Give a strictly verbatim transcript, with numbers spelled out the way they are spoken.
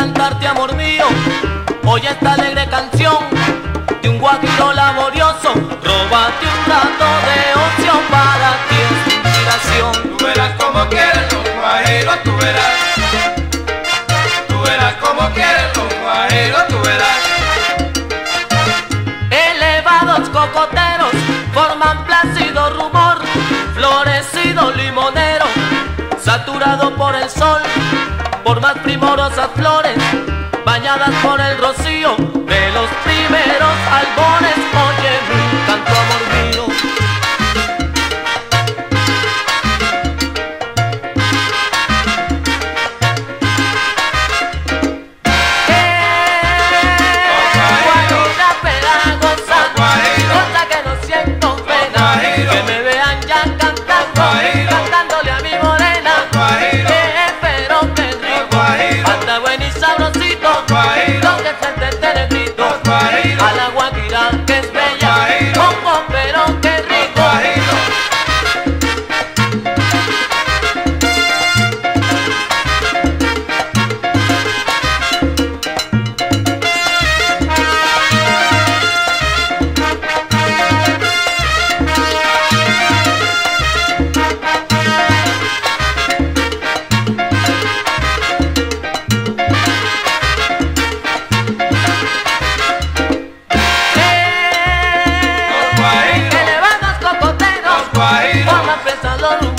cantarte, amor mío, hoy esta alegre canción de un guajiro laborioso. Róbate un rato de ocio, para ti es inspiración. Tú verás como quieren los guajiros, tú verás. Tú verás como quieren los guajiros, tú verás. Elevados cocoteros forman plácido rumor, florecido limonero, saturado por el sol, por más primorosas flores, bañadas por el rocío de los primeros albores. Oye mi canto, amor mío. Guajira pedagosa, cosa que no siento pena, que me vean ya cantando, cantándole a mi morena. Eh, pero qué rico, anda bueno y sabrosito, lo que se te te grito a la guajira que es bella. Como pero qué rico. Elevados cocoteros, forman pesador.